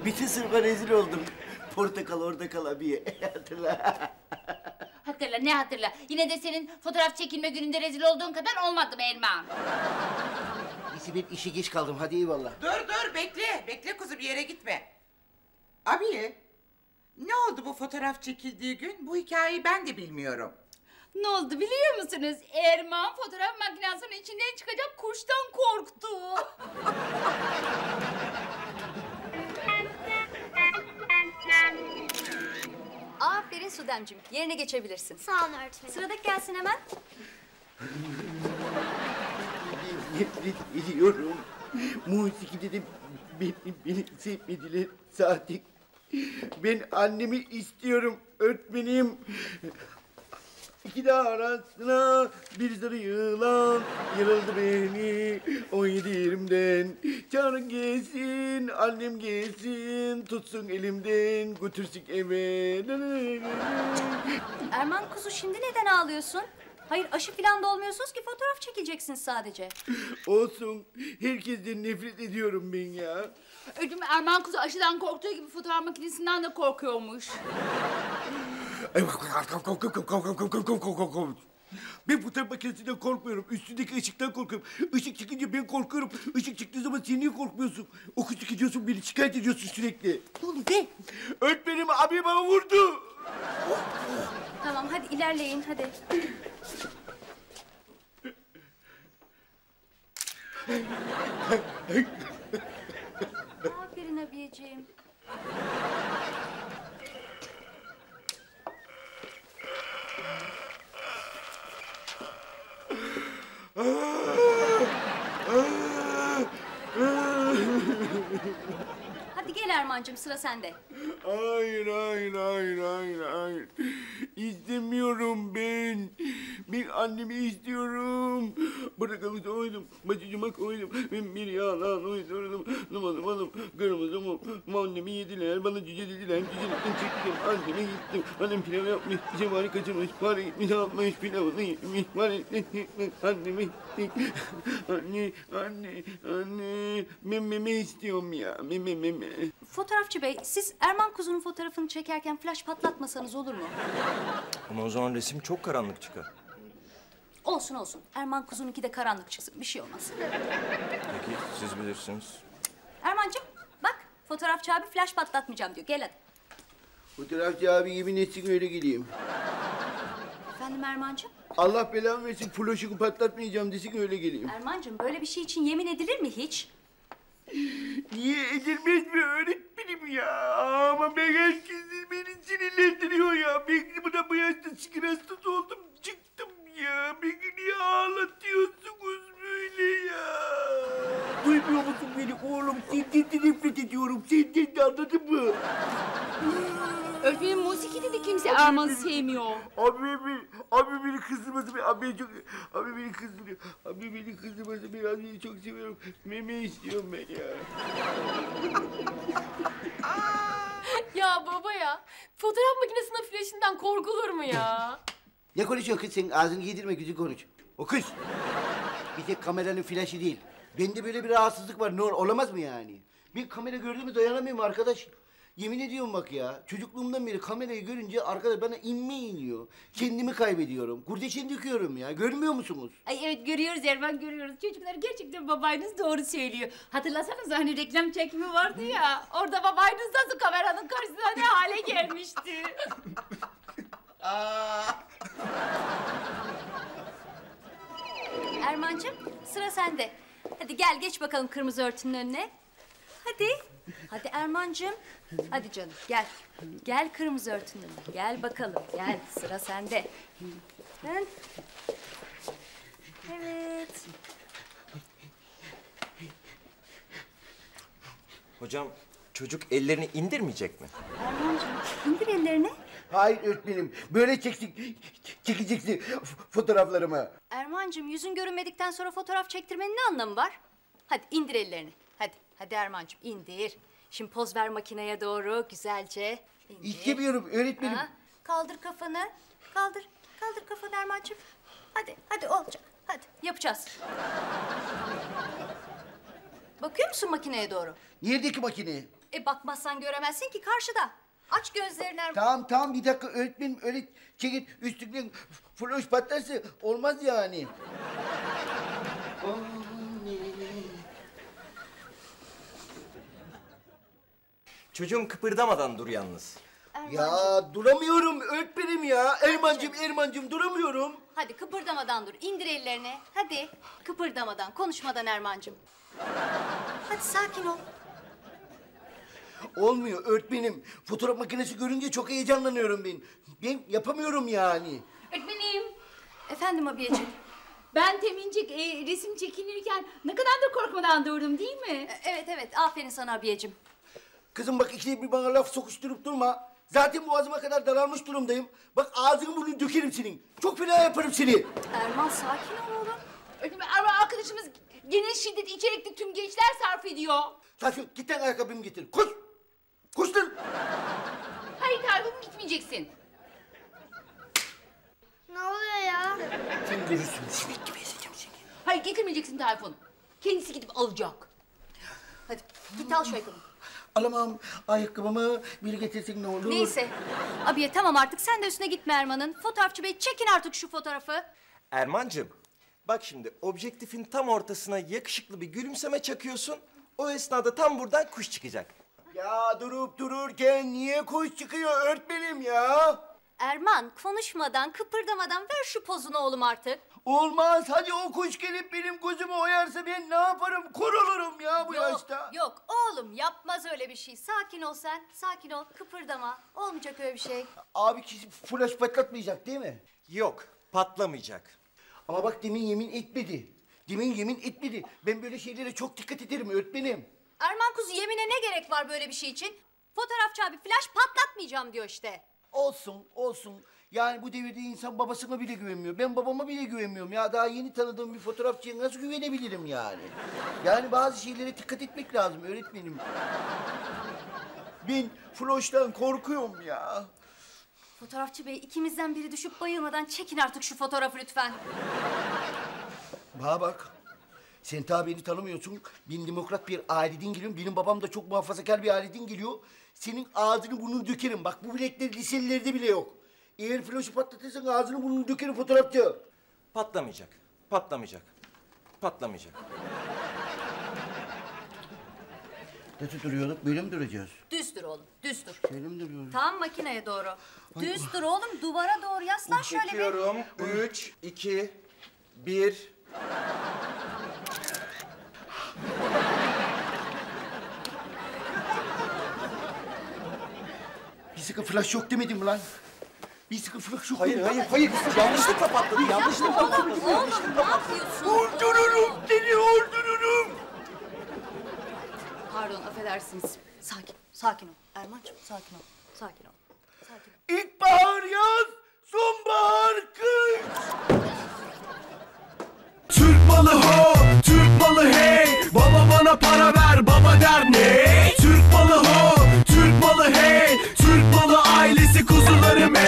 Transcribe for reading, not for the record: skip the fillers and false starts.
Bütün sınıfa rezil oldum. Portakal orada kal abiye. Hatırla. Hatırla, ne hatırla? Yine de senin fotoğraf çekilme gününde rezil olduğun kadar olmadım Erman. Neyse ben işe geç kaldım. Hadi eyvallah. Dur bekle. Bekle kuzum, bir yere gitme. Abiye, ne oldu bu fotoğraf çekildiği gün? Bu hikayeyi ben de bilmiyorum. Ne oldu biliyor musunuz? Erman fotoğraf makinesinin içinden çıkacak kuştan korktu. Aferin Sudemciğim. Yerine geçebilirsin. Sağ olun öğretmenim. Sıradaki gelsin hemen. Nefret ediyorum. Musikide de beni sevmediler zaten. Ben annemi istiyorum öğretmenim. İki dağ arasına bir sarı yılan yarıldı beni 17 yerimden. Çağırın gelsin, annem gelsin, tutsun elimden, götürsün eve. Erman kuzu şimdi neden ağlıyorsun? Hayır aşı falan da olmuyorsunuz ki fotoğraf çekileceksiniz sadece. Olsun, herkesten nefret ediyorum ben ya. Ödüm Erman kuzu aşıdan korktuğu gibi fotoğraf makinesinden de korkuyormuş. Ben fotoğraf makinesinden korkmuyorum. Üstündeki ışıktan korkuyorum. Işık çıkınca ben korkuyorum. Işık çıktığı zaman sen niye korkmuyorsun? Okul çıkıyorsun, beni şikayet ediyorsun sürekli. Ne oldu be? Öğretmenim abi bana vurdu. Tamam hadi ilerleyin hadi. Aferin abiyeciğim. Hadi gel Erman'cığım sıra sende. Hayır. İstemiyorum ben. Ben annemi istiyorum. Bırakalım koydum, bacıcıma koydum. Ben bir yalan uydurdum. Numadım, kırmızı mum. Annemi yediler, bana cüce dediler. Cücelikten çektim, anneme gittim. Annem pilav yapmış, cevari kaçırmış. Para gitmiş, almış, pilavını yemiş. Para gitmiş, anneme gittik. Anne. Meme istiyorum ya, meme. Fotoğrafçı bey siz Erman kuzunun fotoğrafını çekerken flash patlatmasanız olur mu? Ama o zaman resim çok karanlık çıkar. Olsun. Erman kuzununki de karanlık çıksın. Bir şey olmaz. Peki siz bilirsiniz. Erman'cığım bak fotoğrafçı abi flash patlatmayacağım diyor. Gel hadi. Fotoğrafçı abi yemin etsin öyle geleyim. Efendim Erman'cığım? Allah belamı versin, flaşımı patlatmayacağım desin öyle geleyim. Erman'cığım böyle bir şey için yemin edilir mi hiç? Niye edilmez mi öğretmenim ya? Ama ben herkesi beni sinirlendiriyor ya. Ben buna bu yaşta sinir hastası oldum, çıktım ya. Beni niye ağlatıyorsunuz böyle ya? Duymuyor musun beni oğlum? Senden de nefret ediyorum. Senden de anladın mı? Öğretmenim musikide de kimse Erman'ı sevmiyor. Abi beni kızdırmasın. Abi beni kızdırıyor. Abi beni kızdırmasın. Ben abiyi çok seviyorum. Meme istiyorum ben ya. Ya baba ya, fotoğraf makinesinin flaşından korkulur mu ya? Ne konuşuyorsun kız sen? Ağzını yedirme, güzel konuş. O kız. Bir tek kameranın flaşı değil. Bende böyle bir rahatsızlık var. Ne olamaz mı yani? Bir kamera gördüğümü dayanamıyorum arkadaş. Yemin ediyorum bak ya. Çocukluğumdan beri kamerayı görünce arkadaş bana inme iniyor. Kendimi kaybediyorum. Kurdeşen döküyorum ya. Görmüyor musunuz? Ay evet görüyoruz Erman görüyoruz. Çocuklar gerçekten babanız doğru söylüyor. Hatırlasanız hani reklam çekimi vardı ya. Orada babanız nasıl kameranın karşısına ne hale gelmişti. Erman'cığım sıra sende. Hadi gel geç bakalım kırmızı örtünün önüne. Hadi. Hadi Erman'cığım. Hadi canım gel. Gel kırmızı örtünün önüne. Gel bakalım gel sıra sende. Dön. Evet. Hocam çocuk ellerini indirmeyecek mi? Erman'cığım indir ellerini. Hayır öğretmenim. Böyle çekeceksin fotoğraflarımı. Erman'cığım yüzün görünmedikten sonra fotoğraf çektirmenin ne anlamı var? Hadi indir ellerini. Hadi Erman'cığım indir. Şimdi poz ver makineye doğru güzelce. İndir. İstemiyorum öğretmenim. Ha, kaldır kafanı. Kaldır kafanı Erman'cığım. Hadi olacak. Hadi yapacağız. Bakıyor musun makineye doğru? Neredeki makine? Bakmazsan göremezsin ki karşıda. Aç gözlerini Erman. Tamam bir dakika öğretmenim öyle çekil üstünden floş patlarsa olmaz yani. Çocuğum kıpırdamadan dur yalnız. Ya duramıyorum öğretmenim ya. Ermancığım duramıyorum. Hadi kıpırdamadan dur. İndir ellerini. Hadi. Kıpırdamadan, konuşmadan Erman'cığım. Hadi sakin ol. Olmuyor öğretmenim. Fotoğraf makinesi görünce çok heyecanlanıyorum ben. Ben yapamıyorum yani. Öğretmenim, Efendim abiyeciğim. ben temincik resim çekinirken ne kadar da korkmadan durdum değil mi? Evet, aferin sana abiyeciğim. Kızım bak ikide bir bana laf sokuşturup durma. Zaten boğazıma kadar daralmış durumdayım. Bak ağzını burnunu dökerim senin. Çok fena yaparım seni. Erman sakin ol oğlum. Öğretmenim, ama arkadaşımız genel şiddet içerikli tüm gençler sarf ediyor. Sakin git lan ayakkabımı getir. Koş. Koş lan. Hayır Tayfun, gitmeyeceksin. Ne oluyor ya? Sen görürsün. Sinek gibi ezeceğim seni. Hayır, getirmeyeceksin Tayfun. Kendisi gidip alacak. Hadi git al şu ayakkabını. Alamam. Ayakkabımı bir getirsin ne olur. Neyse. Abiye tamam artık sen de üstüne gitme Erman'ın. Fotoğrafçı bey çekin artık şu fotoğrafı. Ermancığım, bak şimdi objektifin tam ortasına yakışıklı bir gülümseme çakıyorsun. O esnada tam buradan kuş çıkacak. Ya durup dururken niye kuş çıkıyor öğretmenim ya? Erman konuşmadan, kıpırdamadan ver şu pozunu oğlum artık. Olmaz. Hadi o kuş gelip benim gözümü oyarsa ben ne yaparım? Kor olurum ya bu yaşta. Yok oğlum yapmaz öyle bir şey. Sakin ol sen, sakin ol. Kıpırdama. Olmayacak öyle bir şey. Abi kesin flash patlatmayacak değil mi? Yok, patlamayacak. Ama bak demin yemin etmedi. Ben böyle şeylere çok dikkat ederim öğretmenim. Erman kuzu yemine ne gerek var böyle bir şey için? Fotoğrafçı abi flash patlatmayacağım diyor işte. Olsun. Yani bu devirde insan babasına bile güvenmiyor. Ben babama bile güvenmiyorum ya. Daha yeni tanıdığım bir fotoğrafçıya nasıl güvenebilirim yani? Yani bazı şeylere dikkat etmek lazım öğretmenim. Ben floştan korkuyorum ya. Fotoğrafçı bey ikimizden biri düşüp bayılmadan çekin artık şu fotoğrafı lütfen. Bana bak. Sen tabi beni tanımıyorsun. Ben demokrat bir aileden geliyorum. Benim babam da çok muhafazakar bir aileden geliyor. Senin ağzını burnunu dökerim. Bak bu bilekler liselilerde bile yok. Eğer flaşı patlatırsan ağzını burnunu dökerim fotoğrafçı. Patlamayacak. Nasıl duruyorduk? Böyle mi duracağız? Düz dur oğlum, düz dur. Böyle mi duruyoruz? Tam makineye doğru. Düz dur oğlum, duvara doğru yaslan şöyle bir. Çekiyorum. 3, 2, 1. Bir sıkı flash yok demedim mi lan? Bir sıkı flash yok. Hayır. Yanlışlıkla patladı. Oğlum ne yapıyorsun? Öldürürüm seni öldürürüm. Pardon, affedersiniz. Sakin ol. Erman'cığım sakin ol. İlkbahar yaz, sonbahar